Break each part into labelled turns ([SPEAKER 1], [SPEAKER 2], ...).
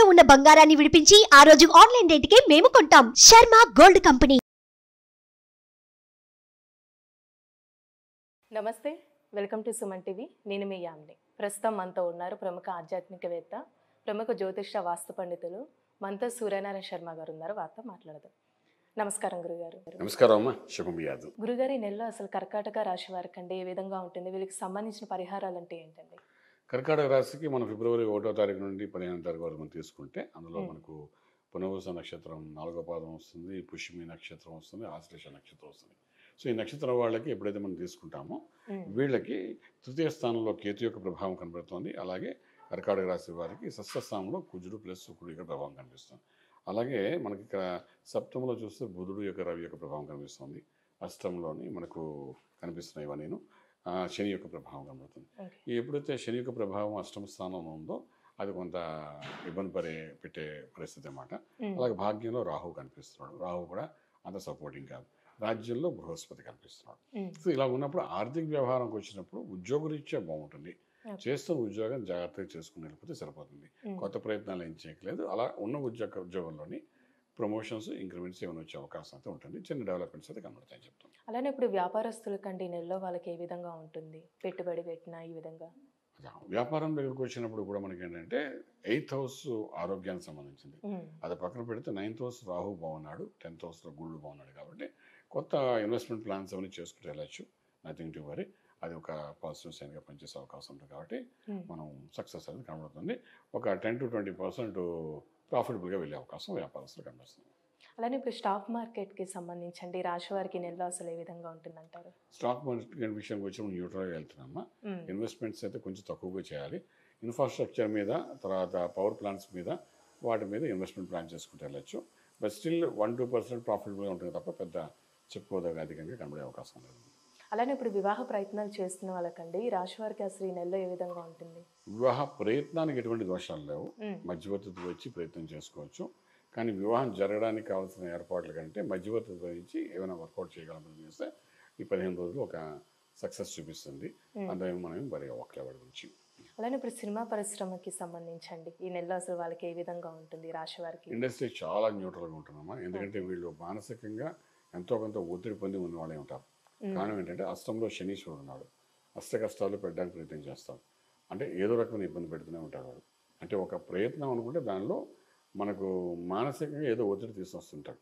[SPEAKER 1] తాకట్టులో ఉన్న బంగారాన్ని విడిపించి ఆ రోజు ఆన్లైన్ రేటుకే మేము కొంటాం. Sharma gold company.
[SPEAKER 2] నమస్తే, వెల్కమ్ టు సుమన్ టీవీ. నేను మీ యామ్ని. ప్రస్తుతం మనతో ఉన్నారు ప్రముఖ ఆధ్యాత్మికవేత్త, ప్రముఖ జ్యోతిష వాస్తు పండితులు మనతో సూర్యనారాయణ శర్మ గారు ఉన్నారు. వారితో మాట్లాడదాం. నమస్కారం గురుగారు.
[SPEAKER 3] నమస్కారం అమ్మా, శుభం బియాదు.
[SPEAKER 2] గురుగారు, ఈ నెలలో అసలు కర్కాటక రాశి వారికి అండి ఏ విధంగా ఉంటుంది? వీళ్ళకి సంబంధించిన పరిహారాలు అంటే ఏంటండి?
[SPEAKER 3] కర్కాటక రాశికి మనం ఫిబ్రవరి 1వ తారీఖు నుండి 15వ తారీఖు వరకు మనం తీసుకుంటే అందులో మనకు పునర్వస నక్షత్రం 4వ పాదం వస్తుంది, పుష్యమి నక్షత్రం వస్తుంది, ఆశ్లేష నక్షత్రం వస్తుంది. సో ఈ నక్షత్రం వాళ్ళకి ఎప్పుడైతే మనం తీసుకుంటామో వీళ్ళకి తృతీయ స్థానంలో కేతు యొక్క ప్రభావం కనబడుతుంది. అలాగే కర్కాటక రాశి వారికి షష్ఠ స్థానంలో కుజుడు ప్లస్ శుక్రుడు యొక్క ప్రభావం కనిపిస్తుంది. అలాగే మనకి ఇక్కడ సప్తమంలో చూస్తే బుధుడు యొక్క రవి యొక్క ప్రభావం కనిపిస్తుంది. అష్టంలోని మనకు కనిపిస్తున్నాయి ఇవన్నీ శని యొక్క ప్రభావం కనబడుతుంది. ఎప్పుడైతే శని యొక్క ప్రభావం అష్టమ స్థానంలో ఉందో అది కొంత ఇబ్బంది పెట్టే పరిస్థితి అన్నమాట. అలాగే భాగ్యంలో రాహు కనిపిస్తున్నాడు. రాహు కూడా అంత సపోర్టింగ్ కాదు. రాజ్యంలో బృహస్పతి కనిపిస్తున్నాడు. సో ఇలా ఉన్నప్పుడు ఆర్థిక వ్యవహారంకి వచ్చినప్పుడు ఉద్యోగరీత్యా బాగుంటుంది. చేస్తున్న ఉద్యోగం జాగ్రత్తగా చేసుకుని వెళ్ళిపోతే సరిపోతుంది. కొత్త ప్రయత్నాలు ఏం చేయట్లేదు. అలా ఉన్న ఉద్యోగంలోని ప్రమోషన్స్, ఇంక్రిమెంట్స్ ఏమైనా వచ్చే అవకాశం అయితే ఉంటుంది. చిన్న డెవలప్మెంట్స్ అయితే కనబడతాయని చెప్తాం.
[SPEAKER 2] అలానే ఇప్పుడు వ్యాపారస్తులకండి నెలలో వాళ్ళకి ఏ విధంగా ఉంటుంది? పెట్టుబడి పెట్టినా ఈ విధంగా
[SPEAKER 3] వ్యాపారం దగ్గరకు వచ్చినప్పుడు కూడా మనకి ఏంటంటే 8th హౌస్ ఆరోగ్యానికి సంబంధించింది. అది పక్కన పెడితే 9th హౌస్ రాహు బాగున్నాడు, 10th హౌస్లో గుళ్ళు బాగున్నాడు. కాబట్టి కొత్త ఇన్వెస్ట్మెంట్ ప్లాన్స్ అవన్నీ చేసుకుంటూ వెళ్ళచ్చు. Nothing to worry. అది ఒక పాజిటివ్ సైన్గా పనిచేసే అవకాశం ఉంటుంది. కాబట్టి మనం సక్సెస్ అనేది కనబడుతుంది. ఒక 10 to 20% ప్రాఫిటబుల్గా వెళ్ళే అవకాశం వ్యాపారస్తులు కనిపిస్తుంది.
[SPEAKER 2] అలానే ఇప్పుడు స్టాక్ మార్కెట్కి సంబంధించండి రాశి వారికి నెలలో అసలు ఏ విధంగా ఉంటుందంటారు?
[SPEAKER 3] స్టాక్ మార్కెట్ విషయానికి వచ్చి మనం న్యూట్రల్గా వెళ్తున్నామా. ఇన్వెస్ట్మెంట్స్ అయితే కొంచెం తక్కువగా చేయాలి. ఇన్ఫ్రాస్ట్రక్చర్ మీద, తర్వాత పవర్ ప్లాంట్స్ మీద, వాటి మీద ఇన్వెస్ట్మెంట్ ప్లాన్ చేసుకుంటూ వెళ్ళచ్చు. బట్ స్టిల్ 1-2% ప్రాఫిటబుల్గా ఉంటుంది తప్ప పెద్ద చెప్పుకోదగ్గ అధికంగా కనబడే అవకాశం లేదు.
[SPEAKER 2] అలానే ఇప్పుడు వివాహ ప్రయత్నాలు చేస్తున్న వాళ్ళకండి ఈ రాశి వారికి అసలు ఈ నెలలో ఏ విధంగా ఉంటుంది?
[SPEAKER 3] వివాహ ప్రయత్నానికి ఎటువంటి దోషాలు లేవు. మధ్యవర్తితో వచ్చి ప్రయత్నం చేసుకోవచ్చు. కానీ వివాహం జరగడానికి కావాల్సిన ఏర్పాట్ల కంటే మధ్యవర్తితో ఇచ్చి ఏమైనా వర్కౌట్ చేయగలమని చేస్తే ఈ 15 రోజులు ఒక సక్సెస్ చూపిస్తుంది. అందులో మనం బరి ఒక్కలే వాడి గురించి.
[SPEAKER 2] అలానే ఇప్పుడు సినిమా పరిశ్రమకి సంబంధించండి ఈ నెలలో అసలు వాళ్ళకి ఏ విధంగా ఉంటుంది రాశి వారికి?
[SPEAKER 3] ఇండస్ట్రీ చాలా న్యూట్రల్గా ఉంటుందమ్మా. ఎందుకంటే వీళ్ళు మానసికంగా ఎంతో కొంత ఒత్తిడి పొంది ఉన్న వాళ్ళే ఉంటారు. కారణం ఏంటంటే అష్టంలో శనీశ్వరుడు ఉన్నాడు. అష్ట కష్టాలు పెట్టడానికి ప్రయత్నం చేస్తాడు. అంటే ఏదో రకమైన ఇబ్బంది పెడుతూనే ఉంటాడు వాడు. అంటే ఒక ప్రయత్నం అనుకుంటే దానిలో మనకు మానసికంగా ఏదో ఒత్తిడి తీసుకొస్తుంటాడు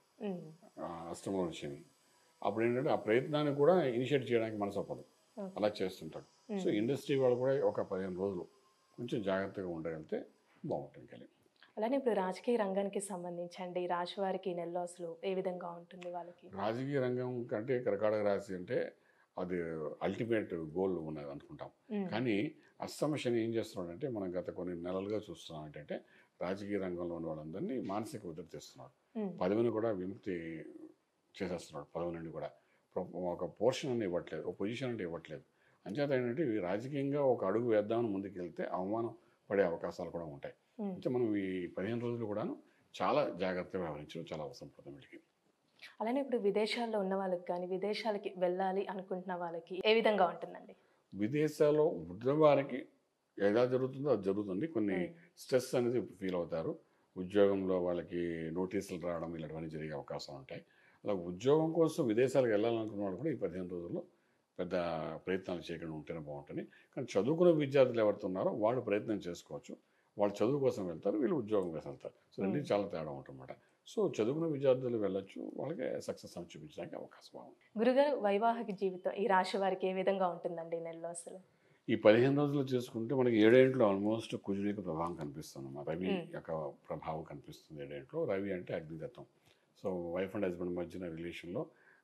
[SPEAKER 3] అష్టంలో శని. అప్పుడు ఏంటంటే ఆ ప్రయత్నాన్ని కూడా ఇనిషియేట్ చేయడానికి మనసు ఒప్పదు, అలా చేస్తుంటాడు. సో ఇండస్ట్రీ వాళ్ళు కూడా ఒక 15 రోజులు కొంచెం జాగ్రత్తగా ఉండగలిగితే బాగుంటుంది.
[SPEAKER 2] అలానే ఇప్పుడు రాజకీయ రంగానికి సంబంధించండి రాశి వారికి ఈ నెలలో అసలు ఏ విధంగా ఉంటుంది వాళ్ళకి?
[SPEAKER 3] రాజకీయ రంగం కంటే కర్కాటక రాశి అంటే అది అల్టిమేట్ గోల్ ఉన్నది అనుకుంటాం. కానీ అష్టమ శని ఏం చేస్తున్నాడు అంటే మనం గత కొన్ని నెలలుగా చూస్తున్నాం ఏంటంటే రాజకీయ రంగంలో ఉన్న వాళ్ళందరినీ మానసిక ఒత్తిడి తెస్తున్నాడు. పదవిని కూడా విముక్తి చేసేస్తున్నాడు. పదవి నుండి కూడా ఒక పోర్షన్ అని ఇవ్వట్లేదు, ఒక పొజిషన్ అంటే ఇవ్వట్లేదు. అంచేత ఏంటంటే రాజకీయంగా ఒక అడుగు వేద్దామని ముందుకు వెళ్తే అవమానం పడే అవకాశాలు కూడా ఉంటాయి. అంటే మనం ఈ 15 రోజులు కూడాను చాలా జాగ్రత్తగా వ్యవహరించడం చాలా అవసరం పడుతుంది వీటికి.
[SPEAKER 2] అలానే ఇప్పుడు విదేశాల్లో ఉన్న వాళ్ళకి కానీ విదేశాలకి వెళ్ళాలి అనుకుంటున్న వాళ్ళకి ఏ విధంగా ఉంటుందండి?
[SPEAKER 3] విదేశాల్లో ఉన్న వారికి ఎలా జరుగుతుందో అది జరుగుతుంది. కొన్ని స్ట్రెస్ అనేది ఫీల్ అవుతారు. ఉద్యోగంలో వాళ్ళకి నోటీసులు రావడం ఇలాంటివన్నీ జరిగే అవకాశాలు ఉంటాయి. అలా ఉద్యోగం కోసం విదేశాలకు వెళ్ళాలనుకున్న వాళ్ళు కూడా ఈ 15 రోజుల్లో పెద్ద ప్రయత్నాలు చేయకుండా ఉంటేనే బాగుంటుంది. కానీ చదువుకునే విద్యార్థులు ఎవరితో ఉన్నారో వాళ్ళు ప్రయత్నం చేసుకోవచ్చు. వాళ్ళు చదువు కోసం వెళ్తారు, వీళ్ళు ఉద్యోగం కోసం వెళ్తారు. సో రెండు చాలా తేడా ఉంటుందన్నమాట. సో చదువుకున్న విద్యార్థులు వెళ్ళొచ్చు, వాళ్ళకి సక్సెస్ అని చూపించడానికి అవకాశం బాగుంది.
[SPEAKER 2] గురుగారు, వైవాహిక జీవితం ఈ రాశి వారికి ఏ విధంగా ఉంటుందండి ఈ నెలలో అసలు?
[SPEAKER 3] ఈ 15 రోజులు చేసుకుంటే మనకి 7 ఇంట్లో ఆల్మోస్ట్ కుజుడి యొక్క ప్రభావం కనిపిస్తుంది అన్నమాట. రవి యొక్క ప్రభావం కనిపిస్తుంది 7 ఇంట్లో. రవి అంటే అగ్నితత్వం. సో వైఫ్ అండ్ హస్బెండ్ మధ్యన రిలేషన్లో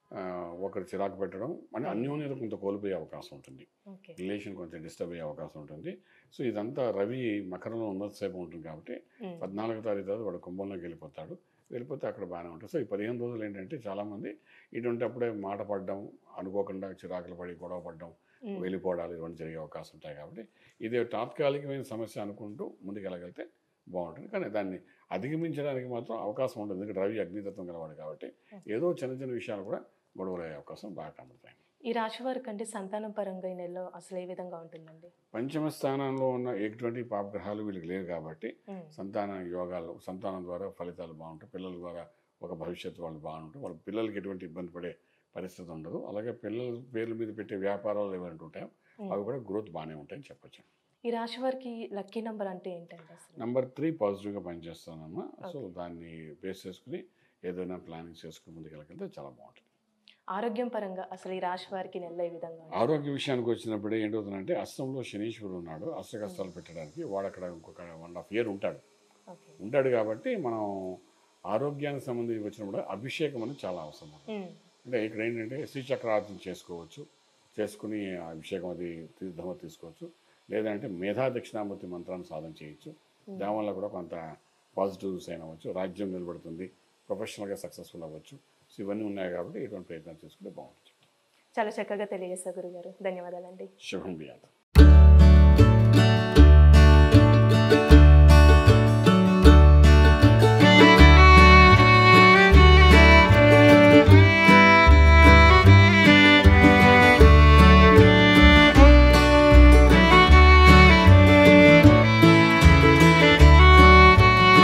[SPEAKER 3] ఒకరు చిరాకు పెట్టడం అంటే అన్యోన్యత కొంత కోల్పోయే అవకాశం ఉంటుంది. రిలేషన్ కొంచెం డిస్టర్బ్ అయ్యే అవకాశం ఉంటుంది. సో ఇదంతా రవి మకరంలో ఉన్నంతసేపు ఉంటుంది కాబట్టి 14వ తారీఖు తర్వాత వాడు కుంభంలోకి వెళ్ళిపోతే అక్కడ బాగానే ఉంటుంది. సో ఈ 15 రోజులు ఏంటంటే చాలామంది ఇటువంటి అప్పుడే మాట పడడం, అనుకోకుండా చిరాకులు పడి గొడవ పడడం, వెళ్ళిపోవడాలు ఇవన్నీ జరిగే అవకాశం ఉంటాయి. కాబట్టి ఇది తాత్కాలికమైన సమస్య అనుకుంటూ ముందుకెళ్ళగలిగితే బాగుంటుంది. కానీ దాన్ని అధిగమించడానికి మాత్రం అవకాశం ఉంటుంది. ఎందుకంటే రవి అగ్నితత్వం గలవాడు కాబట్టి ఏదో చిన్న చిన్న విషయాలు కూడా గొడవలు అయ్యే అవకాశం బాగా కనబడతాయి.
[SPEAKER 2] ఈ రాశి వారికి అంటే సంతానం పరంగా ఈ నెలలో అసలు ఏ విధంగా ఉంటుందండి?
[SPEAKER 3] పంచమ స్థానంలో ఉన్న ఎటువంటి పాపగ్రహాలు వీళ్ళకి లేవు కాబట్టి సంతాన యోగాలు, సంతానం ద్వారా ఫలితాలు బాగుంటాయి. పిల్లల ద్వారా ఒక భవిష్యత్తు వాళ్ళు బాగుంటాయి. వాళ్ళ పిల్లలకి ఎటువంటి ఇబ్బంది పడే పరిస్థితి ఉండదు. అలాగే పిల్లల పేర్ల మీద పెట్టే వ్యాపారాలు ఏమైనా ఉంటాయో అవి కూడా గ్రోత్ బాగానే ఉంటాయని చెప్పొచ్చు.
[SPEAKER 2] ఈ రాశి వారికి లక్కీ నెంబర్ అంటే ఏంటంటే అసలు?
[SPEAKER 3] నెంబర్ 3 పాజిటివ్గా పనిచేస్తానమ్మా. సో దాన్ని బేస్ చేసుకుని ఏదైనా ప్లానింగ్ చేసుకుని ముందుకెళ్ళగలిగితే చాలా బాగుంటుంది.
[SPEAKER 2] ఆరోగ్యం పరంగా అసలు ఈ రాశి వారికి నెల ఏ విధంగా ఉంటుంది?
[SPEAKER 3] ఆరోగ్య విషయానికి వచ్చినప్పుడు ఏంటవుతుందంటే అస్తంలో శనీశ్వరుడు ఉన్నాడు. అష్టకష్టాలు పెట్టడానికి వాడు అక్కడ ఇంకొక 1.5 year ఉంటాడు కాబట్టి మనం ఆరోగ్యానికి సంబంధించి వచ్చినప్పుడు అభిషేకం అనేది చాలా అవసరం. అంటే ఇక్కడ ఏంటంటే శ్రీచక్రార్జన చేసుకుని అభిషేకం అది తీర్థం తీసుకోవచ్చు. లేదంటే మేధా దక్షిణామూర్తి మంత్రాన్ని సాధన చేయొచ్చు. దానివల్ల కూడా కొంత పాజిటివ్ సైన్ అవ్వచ్చు. రాజ్యం నిలబడుతుంది. ప్రొఫెషనల్గా సక్సెస్ఫుల్ అవ్వచ్చు. సో ఇవన్నీ ఉన్నాయి కాబట్టి ఇటువంటి ప్రయత్నాలు చేసుకుంటే బాగుంటుంది.
[SPEAKER 2] చాలా చక్కగా తెలియజేశారు గురుగారు. ధన్యవాదాలండి.
[SPEAKER 3] శుభం బియాత.